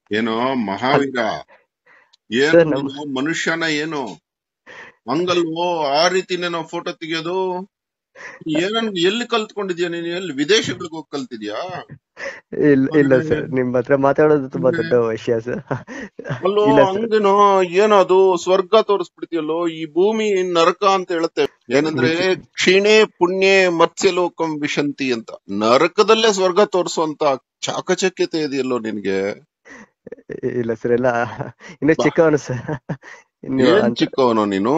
ಏನೋ ಹಲ್- ಮಹಾವೀರ, ಏನು ಸರ್ ನೀನು ಮನುಷ್ಯನ ಏನು ಹಂಗಲ್ವೋ? ಆ ರೀತಿನೇ ನಾವು ಫೋಟೋ ತೆಗಿಯೋದು? ಏನನ್ ಎಲ್ಲಿ ಕಲ್ತ್ಕೊಂಡಿದ್ಯಾ ನೀನು? ಎಲ್ಲಿ ವಿದೇಶಗಳಿಗೆ ಹೋಗಿ ಕಲ್ತಿದ್ಯಾ? ಇಲ್ಲ ಸರ್, ನಿಮ್ ಹತ್ರ ಮಾತಾಡೋದು ತುಂಬಾ ಅಂದ್ರೆ ದೊಡ್ಡ ವಿಷಯ ಸರ್. ಅಲ್ಲೋ ಇಲ್ಲ ಸರ್, ಹಂಗೇನೋ, ಏನದು ಸ್ವರ್ಗ ತೋರಿಸ್ಬಿಡ್ತೀಯಲ್ಲೋ, ಈ ಭೂಮಿ ನರಕ ಅಂತ ಹೇಳುತ್ತೆ. ಏನಂದ್ರೆ ನಿಜ. ಕ್ಷೀಣೆ ಪುಣ್ಯೆ ಮತ್ಸ್ಯಲೋಕಂ ವಿಶಂತಿ ಅಂತ, ನರಕದಲ್ಲೇ ಸ್ವರ್ಗ ತೋರಿಸುವಂತ ಚಾಕಚಕ್ಯತೆ ಇದೆಯಲ್ಲೋ ನಿನ್ಗೆ. ಇಲ್ಲ ಸರ್, ಎಲ್ಲ ಇನ್ನು ಬಾ, ಚಿಕ್ಕವನು ಸರ್. ನೀವು ಏನ್ ಅಂತ ಚಿಕ್ಕವನು ನೀನು?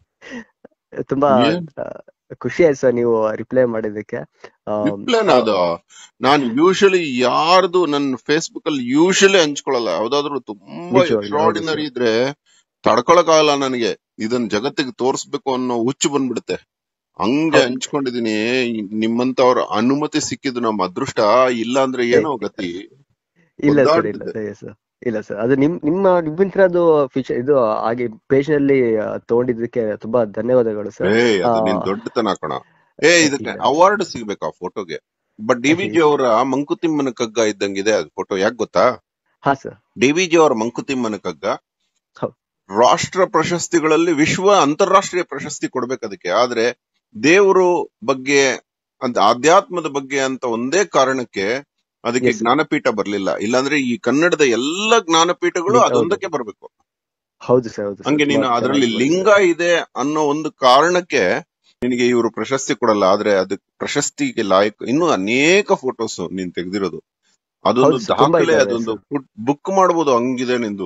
ತುಂಬಾ ಏನ್ ಆ, ಖುಷಿ ಆಯ್ತು ಸರ್ ನೀವು ರಿಪ್ಲೈ ಮಾಡಿದ್ದಕ್ಕೆ. ರಿಪ್ಲೈನ ಆ, ಅದು? ನಾನು ಯೂಶಲಿ ಯಾರ್ದು ನನ್ನ ಫೇಸ್ಬುಕ್ ಅಲ್ಲಿ ಯೂಶಲಿ ಹಂಚ್ಕೊಳಲ್ಲ. ಯಾವ್ದಾದ್ರು ತುಂಬಾ ನಿಜವಾಗ್ಲೂ ಹೌದು ಎಕ್ಸ್ಟ್ರಾರ್ಡಿನರಿ ಸರ್. ಇದ್ರೆ ತಡ್ಕೊಳಕ್ಕಾಗಲ್ಲ ನನಗೆ. ಇದನ್ ಜಗತ್ತಿಗೆ ತೋರ್ಸ್ಬೇಕು ಅನ್ನೋ ಹುಚ್ಚು ಬಂದ್ಬಿಡುತ್ತೆ. ಹಂಗೆ ಹೌದು. ಹಂಚ್ಕೊಂಡಿದೀನಿ. ನಿಮ್ಮಂತವ್ರ ಅನುಮತಿ ಸಿಕ್ಕಿದ್ದು ನಮ್ಮ ಅದೃಷ್ಟ. ಇಲ್ಲ ಅಂದ್ರೆ ಏ, ಏನೋ ಗತಿ. ಇಲ್ಲ ಸರ್, ಇಲ್ಲ ಒದ್ದಾಡ್ತಿದ್ದೆ. ಸರ್. ಇಲ್ಲ ಸರ್, ಅದು ನಿಮ್ಮಿಂತ್ರ ಅದು ಫೀಚರ್ ಇದು ಹಾಗೆ ಪೇಜ್ ನಲ್ಲಿ ತಗೊಂಡಿದ್ದಕ್ಕೆ ತುಂಬಾ ಧನ್ಯವಾದಗಳು ಸರ್. ಆ, ಅದು ನಿನ್ ದೊಡ್ಡತನ ಕಣ. ಇದಕ್ಕೆ ಇಲ್ಲ ಅವಾರ್ಡ್ ಸಿಗ್ಬೇಕು ಆ ಫೋಟೋಗೆ. ಬಟ್ ಡಿ.ವಿ.ಜಿ ಇಲ್ಲ. ಅವರ ಮಂಕುತಿಮ್ಮನ ಕಗ್ಗ ಇದ್ದಂಗಿದೆ ಅದು ಫೋಟೋ. ಯಾಕೆ ಗೊತ್ತಾ? ಹಾ ಸರ್. ಡಿ.ವಿ.ಜಿ ಅವರ ಮಂಕುತಿಮ್ಮನ ಕಗ್ಗ ಹೌದು. ರಾಷ್ಟ್ರ ಪ್ರಶಸ್ತಿಗಳಲ್ಲಿ ಅಂತಾರಾಷ್ಟ್ರೀಯ ಪ್ರಶಸ್ತಿ ಕೊಡ್ಬೇಕು ಅದಕ್ಕೆ. ಆದ್ರೆ ದೇವರು ಬಗ್ಗೆ ಅಂತ, ಆಧ್ಯಾತ್ಮದ ಬಗ್ಗೆ ಅಂತ ಒಂದೇ ಕಾರಣಕ್ಕೆ ಅದಕ್ಕೆ ಎಸ್. ಜ್ಞಾನಪೀಠ ಬರ್ಲಿಲ್ಲ. ಇಲ್ಲಾಂದ್ರೆ ಈ ಕನ್ನಡದ ಎಲ್ಲ ಜ್ಞಾನಪೀಠಗಳು ಹೌದು. ಅದೊಂದಕ್ಕೆ ಬರ್ಬೇಕು. ಹೌದು ಸರ್, ಹೌದು ಸರ್, ಹಂಗೆ ತುಂಬಾ ನೀನು ಅದರಲ್ಲಿ ಚೆನ್ನಾಗಿ ಲಿಂಗ ಮಾಡಿದ್ದಾರೆ. ಇದೆ ಅನ್ನೋ ಒಂದು ಕಾರಣಕ್ಕೆ ನಿನಗೆ ಇವರು ಪ್ರಶಸ್ತಿ ಕೊಡಲ್ಲ. ಆದ್ರೆ ಅದಕ್ಕೆ ಪ್ರಶಸ್ತಿಗೆ ಲಾಯಕ್ ಇನ್ನೂ ಅನೇಕ ಫೋಟೋಸ್ ನೀನ್ ತೆಗೆದಿರೋದು. ಅದೊಂದು ಹೌದು ಸರ್, ತುಂಬಾ ದಾಖಲೆ, ಇದ್ದಾವೆ ಅದೊಂದು ಸರ್. ಬುಕ್ ಮಾಡ್ಬೋದು, ಹಂಗಿದೆ ನಿಂದು.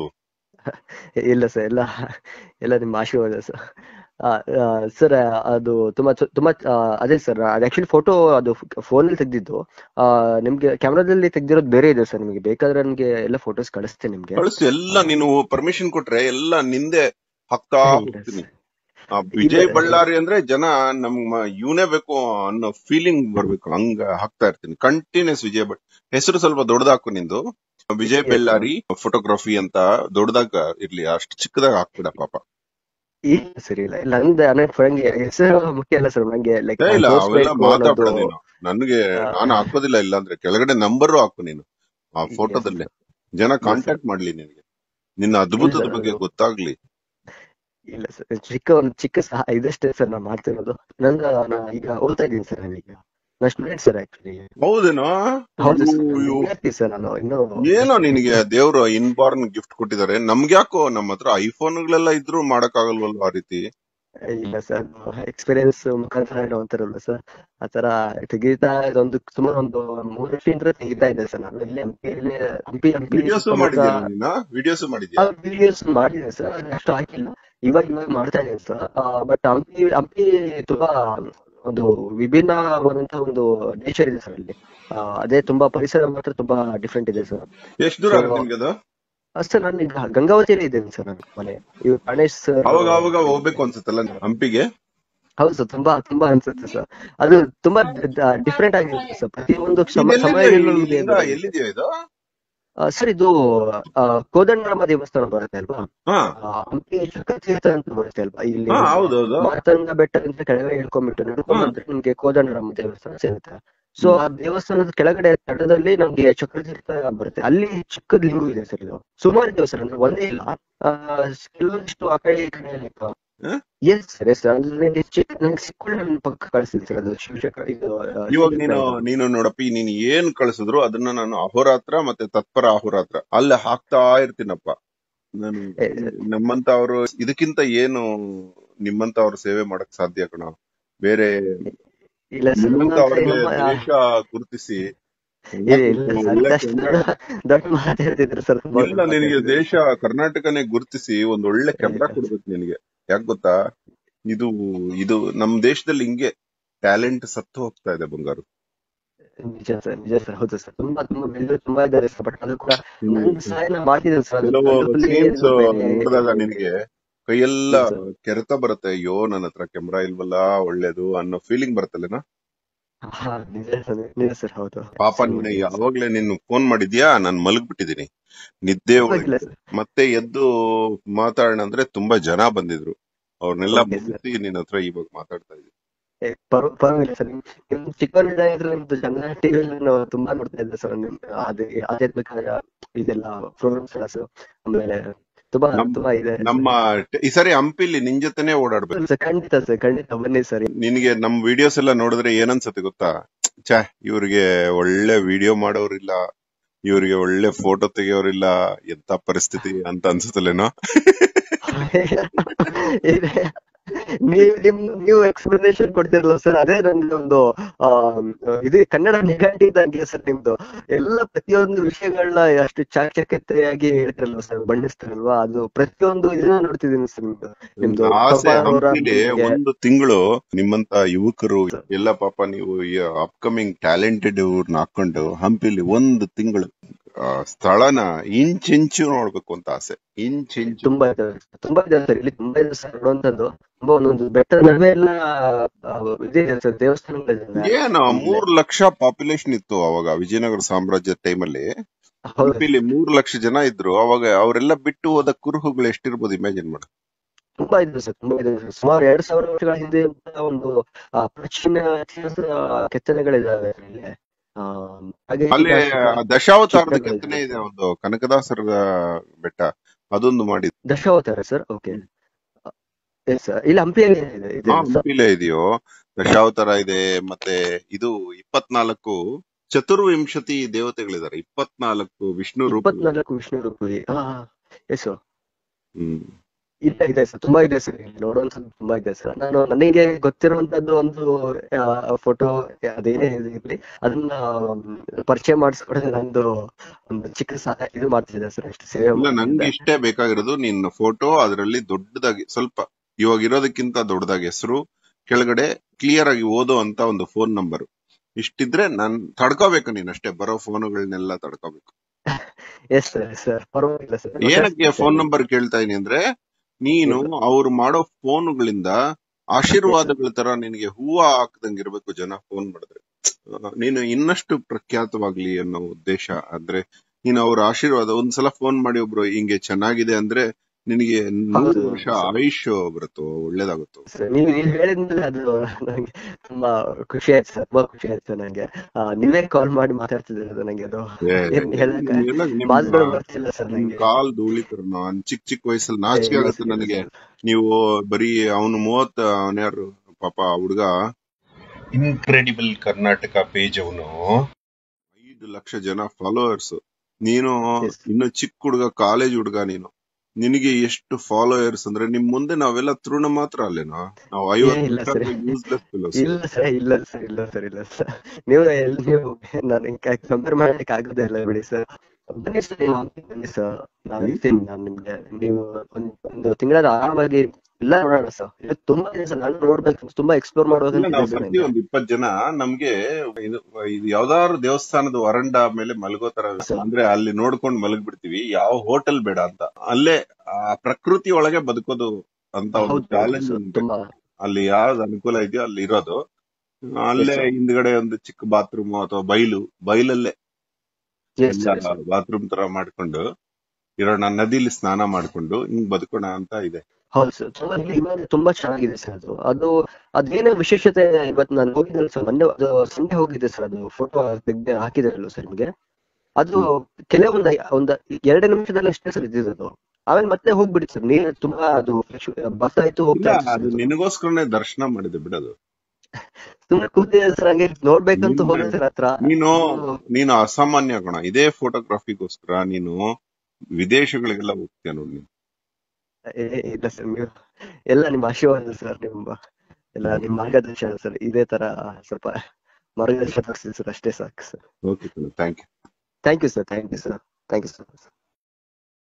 ಇಲ್ಲ ಸರ್, ಎಲ್ಲ ನಿಮ್ಮ ಆಶೀರ್ವಾದ ಸರ್. ಸರ್, ಅದು ತುಂಬಾ ಅದೇ ಸರ್, ಅದು ಆಕ್ಚುಲಿ ಫೋಟೋ ಅದು ಫೋನಲ್ಲಿ ತೆಗ್ದಿದ್ದು. ನಿಮ್ಗೆ ಕ್ಯಾಮ್ರಾದಲ್ಲಿ ತೆಗ್ದಿರೋದು ಬೇರೆ ಇದೆ ಸರ್. ನಿಮಗೆ ಬೇಕಾದ್ರೆ ನನಗೆ ಎಲ್ಲ ಫೋಟೋಸ್ ಕಳಿಸ್ತೇನೆ ನಿಮ್ಗೆ. ಕಳಿಸು ಎಲ್ಲ. ಆ, ನೀನು ಪರ್ಮಿಷನ್ ಕೊಟ್ರೆ ಎಲ್ಲ ನಿಂದೆ ಹಾಕ್ತಾ ಇಲ್ಲ ಹೋಗ್ತೀನಿ. ಸರ್. ಇಲ್ಲ ವಿಜಯ್ ಬಳ್ಳಾರಿ ಅಂದ್ರೆ ಜನ ನಮ್ಮ ಇವನೇ ಬೇಕು ಅನ್ನೋ ಫೀಲಿಂಗ್ ಬರ್ಬೇಕು. ಹಂಗ ಹಾಕ್ತಾ ಇರ್ತೀನಿ ಕಂಟಿನ್ಯೂಸ್. ಹೆಸರು ಸ್ವಲ್ಪ ದೊಡ್ಡದಾಕು ನಿಂದು. Vijay yes sir. Bellary photography ಅಂತ ದೊಡ್ಡದಾಗ ಇರ್ಲಿ, ಅಷ್ಟು ಚಿಕ್ಕದಾಗ ಹಾಕ್ಬಿಡ ಪಾಪ. ಇಲ್ಲ ಸರ್, ಇಲ್ಲ ನಂದು ನಂಗೆ ಹೆಸರು ಮುಖ್ಯ ಅಲ್ಲ ಸರ್. ನಂಗೆ ಲೈಕ್ ನಾನು ಇಲ್ಲ ಅವೆಲ್ಲ ತೋರಿಸ್ಬೇಕು ಅನ್ನೋದು. ಮಾತಾಡ್ಬೇಡ ನೀನು. ನನ್ಗೆ ಆ, ನಾನು ಹಾಕೋದಿಲ್ಲ. ಇಲ್ಲ ಅಂದ್ರೆ ಕೆಳಗಡೆ ನಂಬರ್ ಹಾಕು ನೀನು ಆ ಎಸ್ ಫೋಟೋದಲ್ಲೇ. ಸರ್. ಜನ ಇಲ್ಲ ಸರ್. ಕಾಂಟ್ಯಾಕ್ಟ್ ಮಾಡ್ಲಿ ನಿನಗೆ, ನಿನ್ನ ಇಲ್ಲ ಅದ್ಭುತದ ಸರ್, ಬಗ್ಗೆ ಅದು ಗೊತ್ತಾಗ್ಲಿ. ಇಲ್ಲ ಸರ್, ಒಂದು ಚಿಕ್ಕ ಸಹ ಇದಷ್ಟೇ ಸರ್ ನಾನು ಮಾಡ್ತಿರೋದು. ನಾನು ಈಗ ಓದ್ತಾ ಇದ್ದೀನಿ ಸರ್. ನಾನು ಸ್ಟೂಡೆಂಟ್ ಸರ್ ಆಕ್ಚುಲಿ. ಹೌದೇನೋ? ಹೌದು ಇವು ಸರ್, ನಾನು ಇವು ವಿದ್ಯಾರ್ಥಿ ಸರ್. ನಾನು ಇನ್ನೂ ಏನೋ ನಿನಗೆ ದೇವ್ರು ಇನ್ಬಾರ್ನ್ ಗಿಫ್ಟ್ ಕೊಟ್ಟಿದ್ದಾರೆ. ನಮ್ಗ್ಯಾಕೋ ನಮ್ಮ ಹತ್ರ ಐಫೋನ್ಗಳೆಲ್ಲ ಇದ್ರು ಮಾಡಕ್ಕಾಗಲ್ವಲ್ವ ಆ ರೀತಿ? ಇಲ್ಲ ಸರ್, ಎಕ್ಸ್ಪೀರಿಯನ್ಸ್ ಮುಖಾಂತರ ಏನೋ ಅಂತಾರಲ್ಲ ಸರ್, ಆ ತರ ತೆಗಿತಾ ಇದೊಂದು ಸುಮಾರು ಒಂದು 3 ವರ್ಷದಿಂದ ತೆಗಿತಾ ಇದ್ದೆ ಸರ್. ನಾನು ಇಲ್ಲೇ ಹಂಪಿ ವಿಡಿಯೋಸ್ ಸುತ್ತಮುತ್ತ ಮಾಡಿದ್ಯಾ ನೀನು? ವಿಡಿಯೋಸ್ ಮಾಡಿದ್ಯಾ? ವಿಡಿಯೋಸ್ ಮಾಡಿದೆ ಸರ್. ಅದು ಅಷ್ಟು ಹಾಕಿಲ್ಲ. ಇವಾಗ ಮಾಡ್ತಾ ಇದ್ದೀನಿ ಸರ್. ಬಟ್ ಹಂಪಿ ತುಂಬಾ ಒಂದು ವಿಭಿನ್ನವಾದಂತಹ ಒಂದು ನೇಚರ್ ಇದೆ ಸರ್ ಅಲ್ಲಿ. ಅದೇ ತುಂಬಾ ಪರಿಸರ ಮಾತ್ರ ತುಂಬಾ ಡಿಫ್ರೆಂಟ್ ಇದೆ ಸರ್. ಎಷ್ಟ್ ದೂರ ಸೊ ಆಗುತ್ತೆ ನಿಮ್ಗೆ ಅದು? ಸರ್, ನಾನು ಈಗ ಗಂಗಾವತಿಯಲ್ಲಿ ಇದ್ದೇನೆ ಸರ್. ನನ್ನ ಮನೆ ಇವ್ ಗಣೇಶ್ ಸರ್. ಅವಾಗ ಅವಾಗ ಹೋಗ್ಬೇಕು ಅನ್ಸುತ್ತಲ್ಲ ಹಂಪಿಗೆ? ಹೌದು ಸರ್, ತುಂಬಾ ತುಂಬಾ ಅನ್ಸುತ್ತೆ ಸರ್. ಅದು ತುಂಬಾ ಡಿಫ್ರೆಂಟ್ ಆಗಿರುತ್ತೆ ಸರ್. ಪ್ರತಿಯೊಂದು ಇದೆಲ್ಲಿದೆ ಈ ಸಮಯದಲ್ಲೂ ನಿಮಗೆ ಲಿಂಗ? ಅದು ಎಲ್ಲಿದೆಯಾ ಇದು? ಸರ್, ಇದು ಕೋದಂಡರಾಮ ದೇವಸ್ಥಾನ ಬರುತ್ತೆ ಅಲ್ವಾ? ಹಾ ಹಂಪಿ ಚಕ್ರತೀರ್ಥ ಅಂತ ಬರುತ್ತೆ ಅಲ್ವಾ? ಇಲ್ಲಿ ಹಾ, ನಿಮ್ಗೆ ಹೌದೌದು. ಮಾತಂಗ ಬೆಟ್ಟದಿಂದ ಕೆಳಗಡೆ ನಡ್ಕೊಂಡ್ ಹಾ ಬಂದ್ರೆ ನಿಮ್ಗೆ ಕೋದಂಡರಾಮ ದೇವಸ್ಥಾನ ಸಿಗುತ್ತೆ. So hmm. ಆ ದೇವಸ್ಥಾನದ ಕೆಳಗಡೆ ತಟದಲ್ಲಿ ನಮ್ಗೆ ಚಕ್ರತೀರ್ಥ ಬರುತ್ತೆ. ಅಲ್ಲಿ ಚಿಕ್ಕದ ಲಿಂಗು ಇದೆ ಸರ್. ಇದು ಸುಮಾರು ದೇವಸ್ಥಾನ ಅಂದ್ರೆ ಒಂದೇ ಇಲ್ಲ. ಆ, ಕೆಲವೊಂದಿಷ್ಟು ಆ ಕಡೆ ಈ ಕಡೆ ಹ? Yes sir, yes sir. ಅಂದ್ರೆ ನಂಗೆ ಸಿಕ್ಕೊಳ್ಳಿ ನನ್ನ ಪಕ್ಕ ಕಳಿಸ್ತೀನಿ ಸರ್. ಅದು ಶಿವಚಕ್ರ ಇದು ಇವಾಗ ಶ್ರೀಚಕ್ರ ನೀನು ಇರೋದು. ನೀನು ನೋಡಪ್ಪಿ, ನೀನ್ ಏನ್ ಕಳಿಸಿದ್ರು ಅದನ್ನ ನಾನು ಅಹೋರಾತ್ರ ಮತ್ತೆ ತತ್ಪರ ಅಹೋರಾತ್ರ ಅಲ್ಲಿ ಹಾಕ್ತಾ ಇರ್ತೀನಪ್ಪ. ನಾನು ಏ, ನಮ್ಮಂತ ಅವರು ಇದಕ್ಕಿಂತ ಏನು ನಿಮ್ಮಂತ ಅವ್ರ ಸೇವೆ ಮಾಡಕ್ ಸಾಧ್ಯ ಕಣ. ಬೇರೆ ಇಲ್ಲ ಸರ್, ನಿಮ್ಮಂತ ಒಂದೊಂದ್ಸರಿ ಅವ್ರಿಗೆ ನಮ್ಮ ದೇಶ ಗುರುತಿಸಿ ಇಲ್ಲ ಸರ್, ಒಳ್ಳೆ ಇದಷ್ಟು ಕೆಮ್ರಾ. ದೊಡ್ಡ ದೊಡ್ಡ ಮಾತಾಡ್ತಿದ್ರು ಸರ್. ತುಂಬಾ ಇಲ್ಲ, ದೊಡ್ಡ ನಿನಗೆ ಮಾತಾಡ್ತಿದ್ರು ದೇಶ ಕರ್ನಾಟಕನೇ ಗುರುತಿಸಿ ಒಂದ್ ಒಳ್ಳೆ ಕೆಮ್ರಾ ಸರ್. ಕೊಡ್ಬೇಕು ನಿನಗೆ. ಯಾಕೆ ಗೊತ್ತಾ? ಇದು ಇದು ನಮ್ ದೇಶದಲ್ಲಿ ಹಿಂಗೆ ಟ್ಯಾಲೆಂಟ್ ಸತ್ತು ಹೋಗ್ತಾ ಇದೆ ಬಂಗಾರು. ನಿಜ ಸರ್, ನಿಜ ಸರ್. ಹೌದು ಸರ್, ತುಂಬಾ ತುಂಬಾ ಬೆಳೆದ್ರು ತುಂಬಾ ಇದ್ದಾರೆ ಸರ್. ಬಟ್ ಅದು ಕೂಡ ಹ್ಮ್. ನನ್ನ ಸಹಾಯ ನಾನು ಮಾಡ್ತಿದ್ದೇನೆ ಸರ್. ಕೆಲವು ಅದ್ರಲ್ಲಿ ಸೀನ್ಸ್ ಏನು ಬೇರೆ ನೋಡಿದಾಗ ಇದೆ. ನಿನಗೆ ಕೈಯೆಲ್ಲ ಇಲ್ಲ ಸರ್. ಕೆರೆತ ಬರುತ್ತೆ. ಅಯ್ಯೋ ನನ್ನ ಹತ್ರ ಕೆಮ್ರಾ ಇಲ್ವಲ್ಲ, ಒಳ್ಳೇದು ಅನ್ನೋ ಫೀಲಿಂಗ್ ಬರುತ್ತಲ್ಲೇನಾ? ಹಾ, ನಿಜ ಸರ್, ನಿಜ ಸರ್. ಹೌದು. ಪಾಪ ಸೊ ನೀನು ಯಾವಾಗ್ಲೇ ನೀನು ಫೋನ್ ಮಾಡಿದ್ಯಾ, ನಾನು ಮಲಗ್ಬಿಟ್ಟಿದೀನಿ ನಿದ್ದೆ ಪರವಾಗಿಲ್ಲ ಒಳಗಿದ್ದೆ. ಸರ್. ಮತ್ತೆ ಎದ್ದು ಮಾತಾಡೋಣ ಅಂದ್ರೆ ತುಂಬಾ ಜನ ಬಂದಿದ್ರು. ಅವ್ರನ್ನೆಲ್ಲ ಓಕೆ ಸರ್. ಮುಗಿಸಿ ನಿನ್ನ ಹತ್ರ ಇವಾಗ ಮಾತಾಡ್ತಾ ಇದ್ದೀನಿ. ಪರವಾಗಿಲ್ಲ ಸರ್. ನಿಮ್ ಚಿಕ್ಕವರಿದ್ದಾಗಿದ್ರೆ ನಿಮ್ದು ಚಂದನ ಟಿವಿಯಲ್ಲಿ ನಾವು ತುಂಬಾ ನೋಡ್ತಾ ಇದ್ದೆ ಸರ್. ನಿಮ್ ಅದೇ ಆಧ್ಯಾತ್ಮಿಕ ಇದೆಲ್ಲ ಪ್ರೋಗ್ರಾಮ್ಸ್ ಎಲ್ಲ ಸರ್. ಆಮೇಲೆ ತುಂಬಾ ನಮ್ ತುಂಬಾ ಇದೆ ನಮ್ಮ ಈ ಸರಿ ಹಂಪಿಲಿ ನಿನ್ ಜೊತೆನೆ ಓಡಾಡ್ಬೇಕು. ಸರ್. ಖಂಡಿತ ಸರ್, ಖಂಡಿತ ಬನ್ನಿ ಸರ್. ನಿನಗೆ ನಮ್ ವಿಡಿಯೋಸ್ ಎಲ್ಲ ನೋಡಿದ್ರೆ ಏನನ್ಸತ್ತೆ ಗೊತ್ತಾ? ಛೇ, ಇವ್ರಿಗೆ ಒಳ್ಳೆ ವಿಡಿಯೋ ಮಾಡೋರಿಲ್ಲ, ಇವ್ರಿಗೆ ಒಳ್ಳೆ ಫೋಟೋ ತೆಗಿಯೋರಿಲ್ಲ, ಎಂತ ಪರಿಸ್ಥಿತಿ ಅಂತ ಅನ್ಸುತ್ತಲ್ಲೇನೋ. ನೀವು ಎಕ್ಸ್ಪ್ಲನೇಷನ್ ಕೊಡ್ತಿರಲ್ಲ ಸರ್, ಅದೇ ನನ್ಗೆ ಒಂದು ಆ ಇದು ಕನ್ನಡ ನಿಘಂಟು ಇದ್ದಂಗೆ ಸರ್ ನಿಮ್ದು. ಎಲ್ಲ ಪ್ರತಿಯೊಂದು ವಿಷಯಗಳನ್ನ ಅಷ್ಟು ಚಾಕಚಕ್ಯತೆಯಾಗಿ ಹೇಳ್ತಿರಲ್ವ ಸರ್, ಬಣ್ಣಿಸ್ತಾರಲ್ವಾ, ಅದು ಪ್ರತಿಯೊಂದು ಇದನ್ನ ನೋಡ್ತಿದ್ದೀನಿ ಸರ್ ನಿಮ್ದು. ನಿಮ್ದು ಆಸೆ ಅವರ ಹಂಪಿಲಿ ಒಂದು ತಿಂಗಳು ನಿಮ್ಮಂತ ಯುವಕರು ಎಲ್ಲ ಪಾಪ ನೀವು ಅಪ್ಕಮಿಂಗ್ ಟ್ಯಾಲೆಂಟೆಡ್ ಇವ್ರನ್ನ ಹಾಕೊಂಡು ಹಂಪಿಲಿ ಒಂದು ತಿಂಗಳು ಸ್ಥಳನ ಇಂಚಿಂಚು ನೋಡ್ಬೇಕು ಅಂತ ಆಸೆ. ಇಂಚಿಂಚು ತುಂಬಾ ಇದೆ ಸರ್, ಇಲ್ಲಿ ತುಂಬಾ ಇದೆ ಸರ್ ನೋಡುವಂತದ್ದು. ತುಂಬಾ ಒಂದೊಂದು ಬೆಟ್ಟದ ನಡುವೆ ಎಲ್ಲ ಇದಿದೆ ಸರ್, ದೇವಸ್ಥಾನಗಳಿದೆ. ಏನು 3 ಲಕ್ಷ ಪಾಪ್ಯುಲೇಷನ್ ಇತ್ತು ಅವಾಗ ವಿಜಯನಗರ ಸಾಮ್ರಾಜ್ಯದ ಟೈಮಲ್ಲಿ. ಹೌದು, ಹಂಪಿಲಿ 3 ಲಕ್ಷ ಜನ ಇದ್ರು ಅವಾಗ. ಅವರೆಲ್ಲ ಬಿಟ್ಟು ಹೋದ ಕುರುಹುಗಳು ಎಷ್ಟಿರ್ಬೋದು ಇಮ್ಯಾಜಿನ್ ಮಾಡಿ. ತುಂಬಾ ಇದೆ ಸರ್, ತುಂಬಾ ಇದೆ ಸರ್. ಸುಮಾರು 2000 ವರ್ಷಗಳ ಹಿಂದೆ ಒಂದು ಪ್ರಾಚೀನ ಇತಿಹಾಸ ಕೆತ್ತನೆಗಳಿದಾವೆ ಇಲ್ಲಿ. ಹಾಗೆ ಅಲ್ಲಿ ಇತಿಹಾಸದ ದಶಾವತಾರದ ಕೆತ್ತನೆ ಚಿತ್ರಗಳಿದೆ ಇದೆ, ಸರ್. ಒಂದು ಕನಕದಾಸರ ಬೆಟ್ಟ, ಅದೊಂದು ಮಾಡಿದ್ರು. Dashavatara sir, okay. Yes sir, ಇಲ್ಲಿ ಹಂಪಿಯಲ್ಲಿ ಇದೆ ಸರ್. ಹಂಪಿಲೇ ಇದೆಯೋ ದಶಾವತಾರ ಇದೆ. ಮತ್ತೆ ಇದು 24 ಚತುರ್ವಿಂಶತಿ ದೇವತೆಗಳಿದ್ದಾರೆ, 24 ವಿಷ್ಣು ರೂಪ. 24 ವಿಷ್ಣು ರೂಪಿ. Yes sir. ಹ್ಮ್ ಇದೆ ಸರ್, ತುಂಬಾ ಇದೆ ಸರ್, ಇಲ್ಲಿ ನೋಡುವಂತದ್ದು ತುಂಬಾ ಇದೆ ಸರ್. ನನಗೆ ಗೊತ್ತಿರುವಂತದ್ದು ಒಂದು ಫೋಟೋ, ಅದೇನೇ ಇರ್ಲಿ ಅದನ್ನ ಪರಿಚಯ ಮಾಡಿಸ್ಕೊಡೋದು ನಂದು ಒಂದು ಚಿಕ್ಕ ಇದು ಮಾಡ್ತಿದ್ದೆ ಸರ್, ಅಷ್ಟು ಸೇವೆ ಇಲ್ಲ, ನಂಗೆ ಮಾಡ್ತಿದ್ದೆ. ಇಷ್ಟೇ ಬೇಕಾಗಿರೋದು ನಿನ್ನ ಫೋಟೋ. ಅದರಲ್ಲಿ ದೊಡ್ಡದಾಗಿ, ಸ್ವಲ್ಪ ಇವಾಗ ಇರೋದಕ್ಕಿಂತ ದೊಡ್ಡದಾಗಿ ಹೆಸರು, ಕೆಳಗಡೆ ಕ್ಲಿಯರ್ ಆಗಿ ಓದೋ ಅಂತ ಒಂದು ಫೋನ್ ನಂಬರ್ ಇಷ್ಟಿದ್ರೆ ನಾನ್ ತಡ್ಕೋಬೇಕು. ನೀನಷ್ಟೇ ಬರೋ ಫೋನುಗಳನ್ನೆಲ್ಲ ತಡ್ಕೋಬೇಕು. ಎಸ್ ಸರ್, ಸರ್ ಪರವಾಗಿಲ್ಲ ಸರ್. ಏನಕ್ಕೆ ಫೋನ್ ನಂಬರ್ ಕೇಳ್ತಾ ಇದೀನಿ ಅಂದ್ರೆ, ನೀನು ಅವ್ರು ಮಾಡೋ ಫೋನುಗಳಿಂದ ಆಶೀರ್ವಾದಗಳ ತರ ನಿನಗೆ ಹೂವ ಹಾಕ್ದಂಗಿರ್ಬೇಕು ಜನ ಫೋನ್ ಮಾಡಿದ್ರೆ. ನೀನು ಇನ್ನಷ್ಟು ಪ್ರಖ್ಯಾತವಾಗ್ಲಿ ಅನ್ನೋ ಉದ್ದೇಶ. ಅಂದ್ರೆ ನೀನು ಅವ್ರ ಆಶೀರ್ವಾದ, ಒಂದ್ಸಲ ಫೋನ್ ಮಾಡಿ ಒಬ್ರು ಹಿಂಗೆ ಚೆನ್ನಾಗಿದೆ ಅಂದ್ರೆ ನಿನಗೆ 100 ವರ್ಷ ಆಯುಷ್ ಬರುತ್ತೋ, ಒಳ್ಳೇದಾಗುತ್ತೋ. ನೀವು ಹೇಳಿದ್ಮೇಲೆ ಅದು ನಂಗೆ ತುಂಬಾ ಖುಷಿ ಆಯ್ತು ಸರ್, ತುಂಬಾ ಖುಷಿ ಆಯ್ತು ನಂಗೆ. ನೀವೇ ಕಾಲ್ ಮಾಡಿ ಮಾತಾಡ್ತಿದ್ರೆ ಅದು ನಂಗೆ ಅದು ಮಾತುಗಳು ಬರ್ತಿಲ್ಲ ಸರ್ ನಂಗೆ. ಕಾಲ್ ಧೂಳಿತರ ನಾನ್ ಚಿಕ್ಕ ವಯಸ್ಸಲ್ಲಿ ನಾಚಿಕೆ ಆಗುತ್ತೆ ನನಗೆ. ನೀವು ಬರೀ ಅವನು 30, ಅವನ್ಯಾರು ಪಾಪ ಹುಡುಗ, ಇನ್ಕ್ರೆಡಿಬಲ್ ಕರ್ನಾಟಕ ಪೇಜ್, ಅವನು 5 ಲಕ್ಷ ಜನ ಫಾಲೋವರ್ಸ್. ನೀನು ಇನ್ನು ಚಿಕ್ಕ ಹುಡುಗ, ಕಾಲೇಜ್ ಹುಡುಗ, ನಿನಗೆ ಎಷ್ಟು ಫಾಲೋಯರ್ಸ್ ಅಂದ್ರೆ ನಿಮ್ ಮುಂದೆ ನಾವೆಲ್ಲ ತೃಣ ಮಾತ್ರ ಅಲ್ಲೇನೋ. ನಾವು 50 ಯೂಸ್ಲೆಸ್ ಫೆಲೋಸ್. ಇಲ್ಲ ಸರ್, ಇಲ್ಲ ಸರ್, ಇಲ್ಲ ಸರ್, ಇಲ್ಲ ಸರ್. ನೀವು ನನಗೆ ಕಂಪೇರ್ ಮಾಡ್ಲಿಕ್ಕೆ ಆಗೋದೇ ಇಲ್ಲ ಬಿಡಿ ಸರ್. ಬನ್ನಿ ಸರ್, ಬನ್ನಿ ಸರ್, ನಾನು ಇರ್ತೀನಿ. ನಾನು ನಿಮ್ಗೆ, ನೀವು ಒಂದು ತಿಂಗಳ ಆರಾಮಾಗಿ ಎಲ್ಲ ನೋಡೋಣ ಸರ್. ತುಂಬಾ ಇದೆ ಸರ್, ನಾನು ನೋಡ್ಬೇಕು, ತುಂಬಾ ಎಕ್ಸ್ಪ್ಲೋರ್ ಮಾಡ್ಬೇಕಂತ. ನಾವು ಪ್ರತಿ ಒಂದು 20 ಜನ ನಮ್ಗೆ ಇದು ಯಾವ್ದಾದ್ರು ದೇವಸ್ಥಾನದ ವರಂಡ ಮೇಲೆ ಮಲಗೋ ತರ, ಅಂದ್ರೆ ಅಲ್ಲಿ ನೋಡ್ಕೊಂಡು ಮಲಗ್ಬಿಡ್ತೀವಿ. ಯಾವ ಹೋಟೆಲ್ ಬೇಡ ಅಂತ, ಅಲ್ಲೇ ಆ ಪ್ರಕೃತಿ ಒಳಗೆ ಬದುಕೋದು ಅಂತ ಒಂದು ಚಾಲೆಂಜ್ ಉಂಟು. ಅಲ್ಲಿ ಯಾವ್ದು ಅನುಕೂಲ ಇದೆಯೋ ಅಲ್ಲಿ ಇರೋದು. ಅಲ್ಲೇ ಹಿಂದ್ಗಡೆ ಒಂದು ಚಿಕ್ಕ ಬಾತ್ರೂಮ್ ಅಥವಾ ಬೈಲಲ್ಲೇ ಬಾತ್ರೂಮ್ ತರ ಮಾಡ್ಕೊಂಡು ಇರೋಣ, ನದಿಲಿ ಸ್ನಾನ ಮಾಡ್ಕೊಂಡು ಹಿಂಗ್ ಬದುಕೋಣ ಅಂತ ಇದೆ. ಹೌದು ಸರ್, ತುಂಬಾ ಚೆನ್ನಾಗಿದೆ ಸರ್. ಅದು ಅದೇನೋ ವಿಶೇಷತೆ. ಇವತ್ತು ನಾನು ಹೋಗಿದ್ದೆ ಸರ್, ಮೊನ್ನೆ ಸಂಡೆ ಹೋಗಿದ್ದೆ ಸರ್. ಅದು ಫೋಟೋ ತೆಗ್ದು ಹಾಕಿದಾರಲ್ಲ ಸರ್ ನಿಮ್ಗೆ, ಅದು ಕೆಲವೊಂದು 2 ನಿಮಿಷದಲ್ಲಿ ಅಷ್ಟೇ ಸರ್ ಇದ್ದಿದ್ದು. ಆಮೇಲೆ ಮತ್ತೆ ಹೋಗ್ಬಿಡಿ ಸರ್, ನೀರು ತುಂಬಾ ಅದು ಬರ್ತಾ ಇತ್ತು, ಹೋಗ್ತಾ ಇತ್ತು. ಅದು ನಿನಗೋಸ್ಕರನೇ ದರ್ಶನ ಮಾಡಿದೆ ಬಿಡೋದು. ಸುಮ್ಮನೆ ಕೂತಿದೆ ಸರ್, ಹಂಗೆ ನೋಡ್ಬೇಕಂತ ಹೋದ ಸರ್ ಹತ್ರ. ನೀನು ಅಸಾಮಾನ್ಯ ಗುಣ. ಇದೇ ಫೋಟೋಗ್ರಫಿಗೋಸ್ಕರ ನೀನು ವಿದೇಶಗಳಿಗೆಲ್ಲ ಹೋಗ್ತೀಯ ನೋಡಿ. ಇಲ್ಲ ಸರ್, ನೀವು ಎಲ್ಲ ನಿಮ್ಮ ಆಶೀರ್ವಾದ ಸರ್, ಎಲ್ಲ ನಿಮ್ಮ ಮಾರ್ಗದರ್ಶನ ಸರ್. ಇದೇ ತರ ಸ್ವಲ್ಪ ಮಾರ್ಗದರ್ಶನ ತೋರಿಸಿ ಸರ್, ಅಷ್ಟೇ ಸಾಕು sir. Okay sir, thank you. Thank you sir, thank you sir, thank you sir.